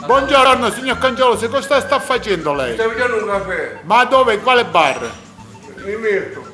Buongiorno signor Cangiolo, cosa sta facendo lei? Stai facendo un caffè? Ma dove? Quale bar? Mi metto.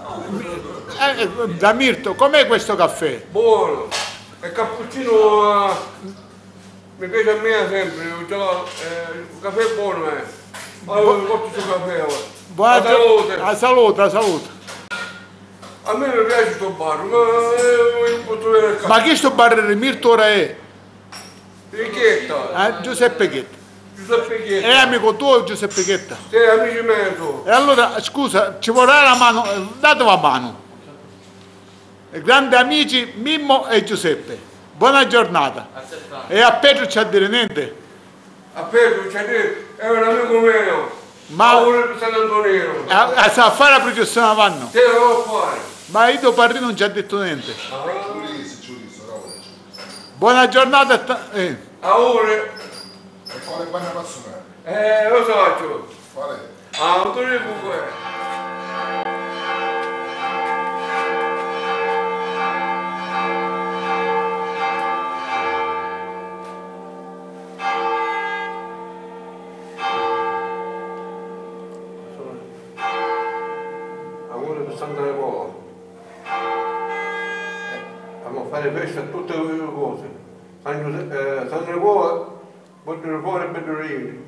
Da Mirto, com'è questo caffè? Buono. E cappuccino mi piace a me sempre. Il caffè è buono, Allora mi porto sul caffè ora. Buona salute. La salute, la salute. A me mi piace questo bar, ma non posso vedere il caffè. Ma chi sto bar di Mirto ora è? Ricchetta. Giuseppe Chetta. Giuseppe Chiesa. È amico tuo Giuseppe Chetta? Sì, amici miei tu. E allora, scusa, ci vorrà la mano, date la mano. Grandi amici Mimmo e Giuseppe. Buona giornata. E a Pedro c'ha a dire niente? A Pedro c'è è un amico mio. Ma Ora San Antonino. sa fare la processione vanno? Te lo devo fare. Ma io tuo padrino non ci ha detto niente. Giudice. Buona giornata. A ora. E quale banna posso fare? Lo so. Qual è? Antonino Cucco. Amore per Santa Nicola. Andiamo a fare festa a tutte le cose. Santa Nicola, vogliono fuori e Bedolini.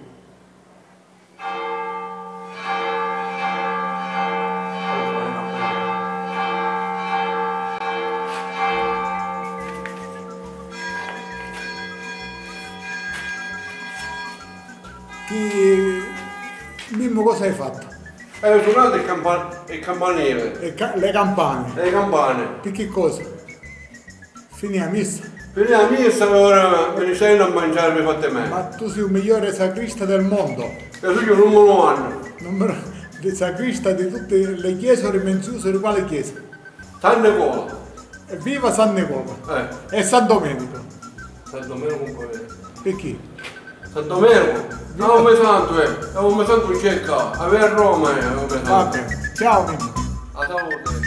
Mimmo, cosa hai fatto? Hai suonato il campanile. Le campane. Le campane. Per che cosa? Finì la messa. Per la messa ora me ne stai a mangiare fatte me. Ma tu sei il migliore sacrista del mondo. E io non me lo hanno. Di sacrista di tutte le chiese rimenziose di quale chiesa? San Nicola. Viva San Nicola. E San Domenico. San Domenico un po'. Perché? San Domenico? No, come santo come santo cerca. Avere a Roma come santo. Va bene. Ciao Mimmo. A salute.